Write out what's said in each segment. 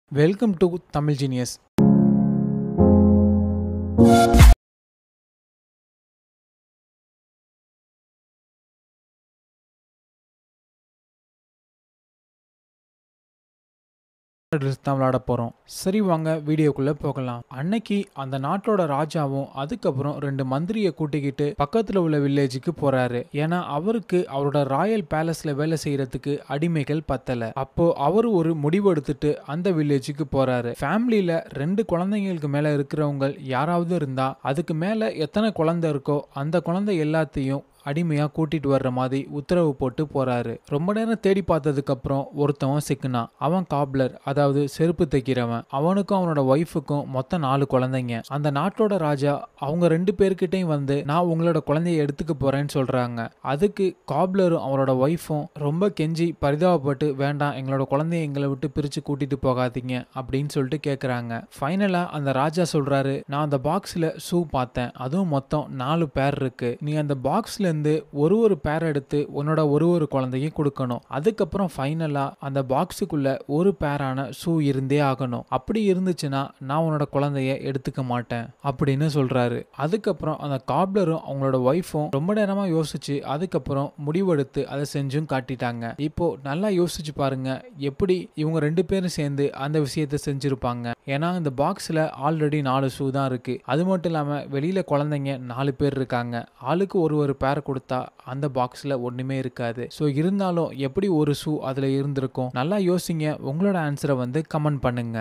Welcome to Tamil Genius. தான் விளையாட போகிறோம். சரி வாங்க வீடியோக்குள்ளே போகலாம். அன்னைக்கு அந்த நாட்டோட ராஜாவும் அதுக்கப்புறம் 2 மந்திரியை கூட்டிக்கிட்டு பக்கத்தில் உள்ள வில்லேஜுக்கு போறாரு. ஏன்னா அவருக்கு அவரோட ராயல் பேலஸ்ல வேலை செய்யறதுக்கு அடிமைகள் பத்தல. அப்போ அவர் ஒரு முடிவு எடுத்துட்டு அந்த வில்லேஜுக்கு போறாரு. ஃபேமிலியில 2 குழந்தைங்களுக்கு மேல இருக்கிறவங்க யாராவது இருந்தா அதுக்கு மேல எத்தனை குழந்தை இருக்கோ அந்த குழந்தை எல்லாத்தையும் அடிமையா கூட்டிட்டு வர்ற மாதிரி உத்தரவு போட்டு போறாரு. ரொம்ப நேரம் தேடி பார்த்ததுக்கு அப்புறம் ஒருத்தவன் சிக்கினான். அவன் காப்லர், அதாவது செருப்பு தைக்கிறவன். அவனுக்கும் அவனோட ஒய்ஃபுக்கும் மொத்தம் 4 குழந்தைங்க. அந்த நாட்டோட ராஜா அவங்க 2 பேர்கிட்டையும் வந்து நான் உங்களோட குழந்தைய எடுத்துக்க போறேன்னு சொல்றாங்க. அதுக்கு காப்லரும் அவரோட ஒய்ஃபும் ரொம்ப கெஞ்சி பரிதாபப்பட்டு வேண்டாம், எங்களோட குழந்தைய எங்களை விட்டு பிரிச்சு கூட்டிட்டு போகாதீங்க அப்படின்னு சொல்லிட்டு கேட்கறாங்க. ஃபைனலா அந்த ராஜா சொல்றாரு, நான் அந்த பாக்ஸ்ல ஷூ பார்த்தேன், அதுவும் மொத்தம் 4 பேர் இருக்கு. நீ அந்த பாக்ஸ்ல இருந்து ஒரு பேர் எடுத்து உன்னோட ஒரு குழந்தையும் கொடுக்கணும். அதுக்கப்புறம் ஃபைனலா அந்த பாக்ஸுக்குள்ள ஒரு பேரான ஷூ இருந்தே ஆகணும். அப்படி இருந்துச்சுன்னா நான் உன்னோட குழந்தைய எடுத்துக்க மாட்டேன் அப்படின்னு சொல்றாரு. அதுக்கப்புறம் அந்த காப்லரும் அவங்களோட ஒய்ஃபும் ரொம்ப நேரமா யோசிச்சு அதுக்கப்புறம் முடிவெடுத்து அதை செஞ்சும் காட்டிட்டாங்க. இப்போ நல்லா யோசிச்சு பாருங்க, எப்படி இவங்க 2 பேரும் சேர்ந்து அந்த விஷயத்தை செஞ்சிருப்பாங்க. ஏன்னா இந்த பாக்ஸ்ல ஆல்ரெடி 4 ஷூ தான் இருக்கு. அது மட்டும் இல்லாம வெளியில குழந்தைங்க 4 பேர் இருக்காங்க. ஆளுக்கு ஒரு பேர் கொடுத்தா அந்த பாக்ஸ்ல ஒண்ணுமே இருக்காது. சோ இருந்தாலும் எப்படி ஒரு ஷூ அதுல இருந்திருக்கும்? நல்லா யோசிங்க. உங்களோட ஆன்சரை வந்து கமெண்ட் பண்ணுங்க.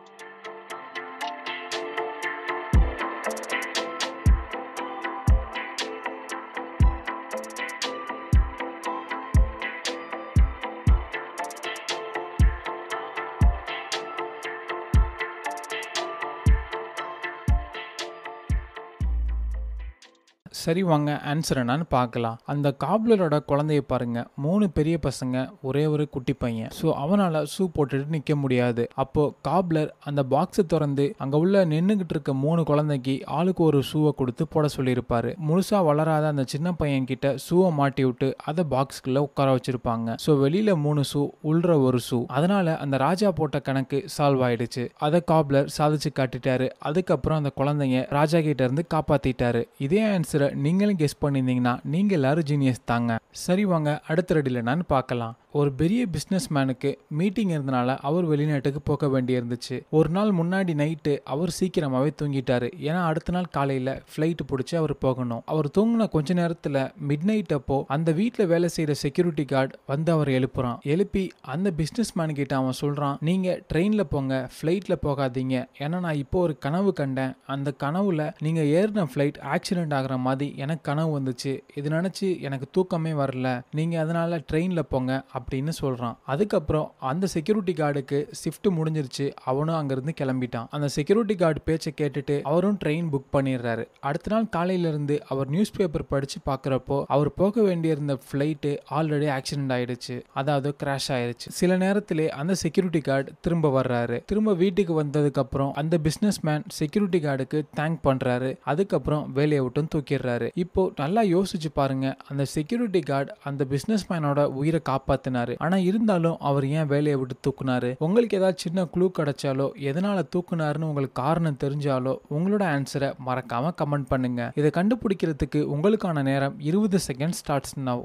சரி வாங்க ஆன்சர் என்னன்னு பார்க்கலாம். அந்த காப்லரோட குழந்தைய பாருங்க, 3 பெரிய பசங்க, ஒரே ஒரு குட்டி பையன். ஸோ அவனால ஷூ போட்டுட்டு நிற்க முடியாது. அப்போ காப்லர் அந்த பாக்ஸை திறந்து அங்க உள்ள நின்றுகிட்டு இருக்க 3 குழந்தைக்கு ஆளுக்கு ஒரு ஷூவை கொடுத்து போட சொல்லியிருப்பாரு. முழுசா வளராத அந்த சின்ன பையன் கிட்ட ஷூவை மாட்டி விட்டு அதை பாக்ஸ்குள்ள உட்கார வச்சிருப்பாங்க. ஸோ வெளியில 3 ஷூ, உள்ற ஒரு ஷூ. அதனால அந்த ராஜா போட்ட கணக்கு சால்வ் ஆயிடுச்சு. அதை காப்லர் சாதிச்சு காட்டிட்டாரு. அதுக்கப்புறம் அந்த குழந்தைங்க ராஜா கிட்ட இருந்து காப்பாத்திட்டாரு. இதே ஆன்சரை நீங்களும் கெஸ் பண்ணியிருந்தீங்கன்னா நீங்க எல்லாரும் ஜீனியஸ் தாங்க. சரி வாங்க அடுத்த ரெடியில் என்னன்னு பார்க்கலாம். ஒரு பெரிய பிஸ்னஸ் மேனுக்கு மீட்டிங் இருந்தனால அவர் வெளிநாட்டுக்கு போக வேண்டி இருந்துச்சு. ஒரு நாள் முன்னாடி நைட்டு அவர் சீக்கிரமாவே தூங்கிட்டாரு. ஏன்னா அடுத்த நாள் காலையில ஃபிளைட் பிடிச்சி அவர் போகணும். அவர் தூங்கின கொஞ்ச நேரத்துல மிட் நைட் அப்போ அந்த வீட்டில் வேலை செய்யற செக்யூரிட்டி கார்டு வந்து அவர் எழுப்புறான். எழுப்பி அந்த பிஸ்னஸ் மேன் கிட்ட அவன் சொல்றான், நீங்க ட்ரெயின்ல போங்க, ஃபிளைட்ல போகாதீங்க. ஏன்னா நான் இப்போ ஒரு கனவு கண்டேன். அந்த கனவுல நீங்க ஏறின ஃபிளைட் ஆக்சிடென்ட் ஆகிற மாதிரி எனக்கு கனவு வந்துச்சு. இது நினைச்சு எனக்கு தூக்கமே வரல. நீங்க அதனால ட்ரெயின்ல போங்க அப்படின்னு சொல்றான். அதுக்கப்புறம் அந்த செக்யூரிட்டி கார்டுக்கு ஷிஃப்ட் முடிஞ்சிருச்சு. அவனும் அங்கிருந்து கிளம்பிட்டான். அந்த செக்யூரிட்டி கார்டு பேச்சை கேட்டுட்டு அவரும் ட்ரெயின் புக் பண்ணிடுறாரு. அடுத்த நாள் காலையில இருந்து அவர் நியூஸ் பேப்பர் படிச்சு பாக்குறப்போ அவர் போக வேண்டியிருந்த ஃபிளைட் ஆல்ரெடி ஆக்சிடென்ட் ஆயிடுச்சு, அதாவது கிராஷ் ஆயிடுச்சு. சில நேரத்திலே அந்த செக்யூரிட்டி கார்டு திரும்ப வர்றாரு. திரும்ப வீட்டுக்கு வந்ததுக்கு அப்புறம் அந்த பிசினஸ் மேன் செக்யூரிட்டி கார்டுக்கு தேங்க் பண்றாரு. அதுக்கப்புறம் வேலையை விட்டும் தூக்கிடுறாரு. இப்போ நல்லா யோசிச்சு பாருங்க, அந்த செக்யூரிட்டி கார்டு அந்த பிசினஸ் மேனோட உயிரை காப்பாத்தினாரு. ஆனா இருந்தாலும் அவர் ஏன் வேலையை விட்டு தூக்குனாரு? உங்களுக்கு ஏதாவது சின்ன க்ளூ கிடைச்சாலோ எதனால தூக்குனாருன்னு உங்களுக்கு காரணம் தெரிஞ்சாலோ உங்களோட ஆன்சரை மறக்காம கமெண்ட் பண்ணுங்க. இதை கண்டுபிடிக்கிறதுக்கு உங்களுக்கான நேரம் 20 செகண்ட் ஸ்டார்ட்ஸ் நவ்.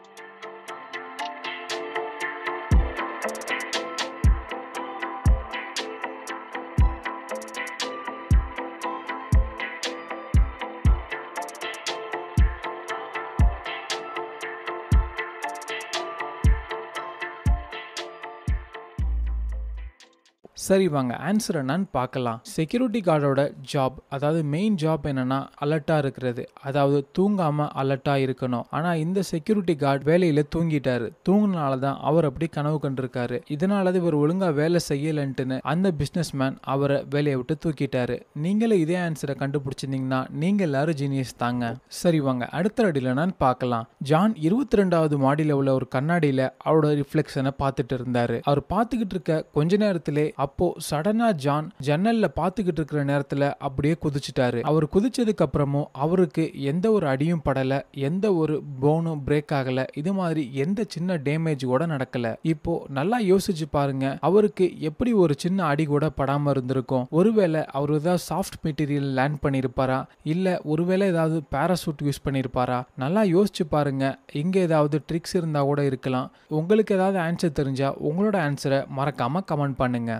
சரி வாங்க ஆன்சர் என்னன்னு பார்க்கலாம். செக்யூரிட்டி கார்டோட ஜாப், அதாவது மெயின் ஜாப் என்னன்னா அலர்ட்டா இருக்கிறது, அதாவது தூங்காம அலர்ட்டா இருக்கணும். ஆனா இந்த செக்யூரிட்டி கார்டு வேலையில தூங்கிட்டாரு. தூங்கினாலதான் அவர் அப்படி கனவு கண்டிருக்காரு. இதனால இவர் ஒழுங்கா வேலை செய்யலன்ட்டுன்னு அந்த பிசினஸ் மேன் அவரை வேலையை விட்டு தூக்கிட்டாரு. நீங்களும் இதே ஆன்சரை கண்டுபிடிச்சிருந்தீங்கன்னா நீங்க எல்லாரும் ஜீனியஸ் தாங்க. சரி வாங்க அடுத்த அடியில் என்னன்னு பார்க்கலாம். ஜான் 22வது மாடியில உள்ள ஒரு கண்ணாடியில அவரோட ரிஃப்ளெக்ஷனை பார்த்துட்டு இருந்தாரு. அவர் பார்த்துக்கிட்டு இருக்க கொஞ்ச நேரத்திலே அப்போ சடனா ஜான் ஜன்னல்ல பாத்துக்கிட்டு இருக்கிற நேரத்துல அப்படியே குதிச்சிட்டாரு. அவர் குதிச்சதுக்கு அப்புறமும் அவருக்கு எந்த ஒரு அடியும் படல, எந்த ஒரு போனும் பிரேக் ஆகல, இது மாதிரி எந்த சின்ன டேமேஜ் கூட நடக்கல. இப்போ நல்லா யோசிச்சு பாருங்க, அவருக்கு எப்படி ஒரு சின்ன அடி கூட படாம இருந்திருக்கும். ஒருவேளை அவர் ஏதாவது சாஃப்ட் மெட்டீரியல் லேண்ட் பண்ணிருப்பாரா, இல்ல ஒருவேளை ஏதாவது பாராசூட் யூஸ் பண்ணிருப்பாரா? நல்லா யோசிச்சு பாருங்க. இங்க ஏதாவது ட்ரிக்ஸ் இருந்தா கூட இருக்கலாம். உங்களுக்கு ஏதாவது ஆன்சர் தெரிஞ்சா உங்களோட ஆன்சரை மறக்காம கமெண்ட் பண்ணுங்க.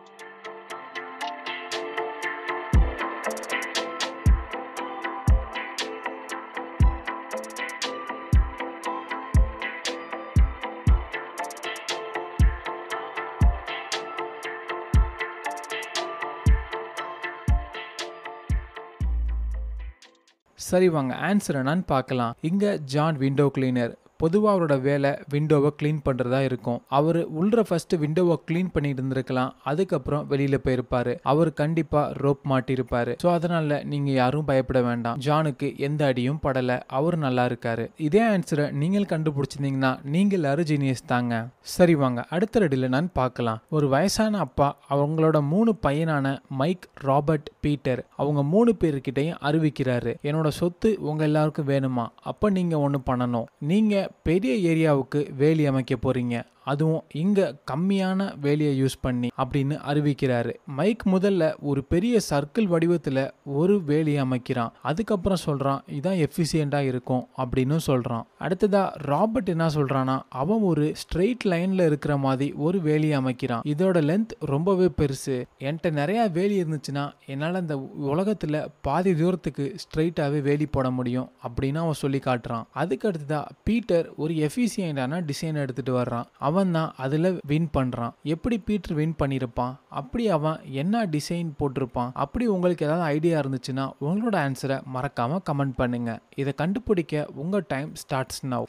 சரி வாங்க, ஆன்சர் என்னன்னு பார்க்கலாம். இங்க ஜான் விண்டோ கிளீனர். பொதுவாக அவரோட வேலை விண்டோவை க்ளீன் பண்ணுறதா இருக்கும். அவர் உள்ள ஃபர்ஸ்ட் விண்டோவை க்ளீன் பண்ணிட்டு இருந்திருக்கலாம், அதுக்கப்புறம் வெளியில் போயிருப்பாரு. அவர் கண்டிப்பாக ரோப் மாட்டியிருப்பாரு. ஸோ அதனால நீங்கள் யாரும் பயப்பட வேண்டாம். ஜானுக்கு எந்த அடியும் படலை, அவர் நல்லா இருக்காரு. இதே ஆன்சரை நீங்கள் கண்டுபிடிச்சிருந்தீங்கன்னா நீங்கள் எல்லாரும் ஜீனியஸ் தாங்க. சரி வாங்க, அடுத்த ரெடியில் நான் பார்க்கலாம். ஒரு வயசான அப்பா அவங்களோட 3 பையனான மைக், ராபர்ட், பீட்டர் அவங்க 3 பேர்கிட்டையும் அறிவிக்கிறாரு, என்னோட சொத்து உங்க எல்லாருக்கும் வேணுமா? அப்போ நீங்க ஒன்று பண்ணணும். நீங்க பெரிய ஏரியாவுக்கு வேலி அமைக்க போறீங்க, அதுவும் இங்க கம்மியான வேலியை யூஸ் பண்ணி அப்படின்னு அறிவிக்கிறாரு. மைக் முதல்ல ஒரு பெரிய சர்க்கிள் வடிவத்துல ஒரு வேலியை அமைக்கிறான். அதுக்கப்புறம் சொல்றான் இதான் எஃபிஷியண்டா இருக்கும் அப்படின்னு சொல்றான். அடுத்ததா ராபர்ட் என்ன சொல்றானா, அவன் ஒரு ஸ்ட்ரெயிட் லைன்ல இருக்கிற மாதிரி ஒரு வேலியை அமைக்கிறான். இதோட லென்த் ரொம்பவே பெருசு, என்கிட்ட நிறைய வேலி இருந்துச்சுன்னா என்னால இந்த உலகத்துல பாதி தூரத்துக்கு ஸ்ட்ரெயிட்டாவே வேலி போட முடியும் அப்படின்னு அவன் சொல்லி காட்டுறான். அதுக்கு அடுத்ததா பீட்டர் ஒரு எஃபிஷியண்டான டிசைன் எடுத்துட்டு வர்றான். அவன் தான் அதுல வின் பண்றான். எப்படி பீட்டர் வின் பண்ணிருப்பான், அப்படி அவன் என்ன டிசைன் போட்டிருப்பான், அப்படி உங்களுக்கு ஏதாவது ஐடியா இருந்துச்சுன்னா உங்களோட ஆன்சரை மறக்காம கமெண்ட் பண்ணுங்க. இதை கண்டுபிடிக்க உங்க டைம் ஸ்டார்ட்ஸ் நவ்.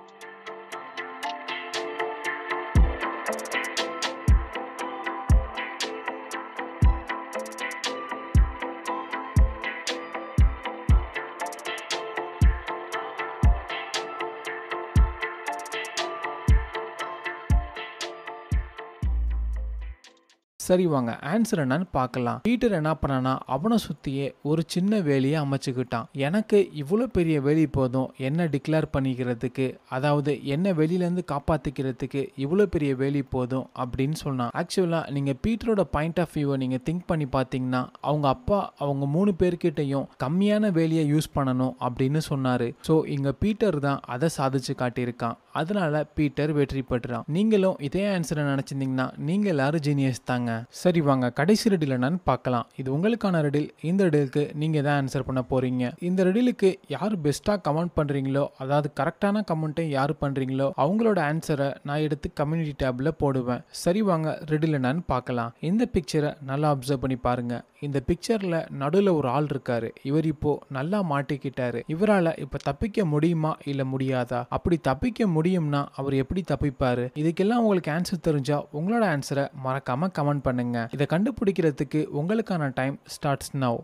சரி வாங்க, ஆன்சர் என்னன்னு பார்க்கலாம். பீட்டர் என்ன பண்ணானா, அவனை சுத்தியே ஒரு சின்ன வேலியை அமைச்சுக்கிட்டான். எனக்கு இவ்வளோ பெரிய வேலி போதும் என்ன டிக்ளேர் பண்ணிக்கிறதுக்கு, அதாவது என்ன வெளியிலேருந்து காப்பாற்றிக்கிறதுக்கு இவ்வளோ பெரிய வேலி போதும் அப்படின்னு சொன்னான். ஆக்சுவலாக நீங்கள் பீட்டரோட பாயிண்ட் ஆஃப் வியூவை நீங்கள் திங்க் பண்ணி பார்த்தீங்கன்னா, அவங்க அப்பா அவங்க 3 பேர்கிட்டையும் கம்மியான வேலியை யூஸ் பண்ணணும் அப்படின்னு சொன்னார். ஸோ இங்கே பீட்டர் தான் அதை சாதிச்சு காட்டியிருக்கான். அதனால பீட்டர் வெற்றி பெற்றான். நீங்களும் இதே ஆன்சரை நினச்சிருந்தீங்கன்னா நீங்கள் எல்லாரும் ஜீனியஸ் தாங்க. சரி வாங்க, கடைசி ரெடியில் என்னன்னு பார்க்கலாம். இது உங்களுக்கான ரெடில். இந்த ரெடிலுக்கு நீங்க தான் ஆன்சர் பண்ண போறீங்க. இந்த ரெடிலுக்கு யார் பெஸ்டா கமெண்ட் பண்றீங்களோ, அதாவது கரெக்டான கமெண்ட்டை யார் பண்றீங்களோ அவங்களோட ஆன்சரை நான் எடுத்து கம்யூனிட்டி டேப்ல போடுவேன். சரி வாங்க, ரெடில் என்னன்னு பார்க்கலாம். இந்த பிக்சரை நல்லா அப்சர்வ் பண்ணி பாருங்க. இந்த பிக்சர்ல நடுவில் ஒரு ஆள் இருக்காரு. இவர் இப்போ நல்லா மாட்டிக்கிட்டாரு. இவரால் இப்ப தப்பிக்க முடியுமா இல்ல முடியாதா? அப்படி தப்பிக்க முடியும்னா அவர் எப்படி தப்பிப்பாரு? இதுக்கெல்லாம் உங்களுக்கு ஆன்சர் தெரிஞ்சா உங்களோட ஆன்சரை மறக்காம கமெண்ட் பண்ணுங்க. இதை கண்டுபிடிக்கிறதுக்கு உங்களுக்கான டைம் ஸ்டார்ட்ஸ் நவ்.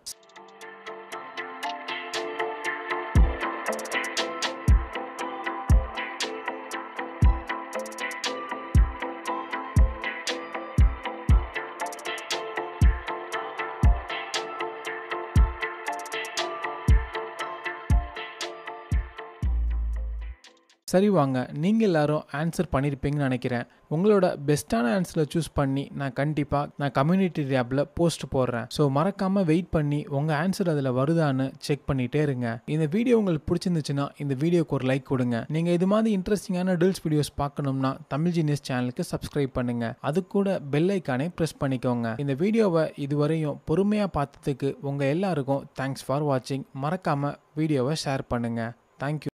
சரி வாங்க, நீங்கள் எல்லாரும் ஆன்சர் பண்ணியிருப்பீங்கன்னு நினைக்கிறேன். உங்களோட பெஸ்ட்டான ஆன்சரை சூஸ் பண்ணி நான் கம்யூனிட்டி டேப்பில் போஸ்ட் போடுறேன். ஸோ மறக்காமல் வெயிட் பண்ணி உங்கள் ஆன்சர் அதில் வருதான்னு செக் பண்ணிகிட்டே இருங்க. இந்த வீடியோ உங்களுக்கு பிடிச்சிருந்துச்சுன்னா இந்த வீடியோக்கு ஒரு லைக் கொடுங்க. நீங்கள் இது மாதிரி இன்ட்ரெஸ்டிங்கான ட்ரில்ஸ் வீடியோஸ் பார்க்கணும்னா தமிழ் ஜீனியஸ் சேனலுக்கு சப்ஸ்கிரைப் பண்ணுங்கள். அது கூட பெல் ஐக்கானே ப்ரெஸ் பண்ணிக்கோங்க. இந்த வீடியோவை இதுவரையும் பொறுமையாக பார்த்ததுக்கு உங்கள் எல்லாருக்கும் தேங்க்ஸ் ஃபார் வாட்சிங். மறக்காமல் வீடியோவை ஷேர் பண்ணுங்கள். தேங்க்யூ.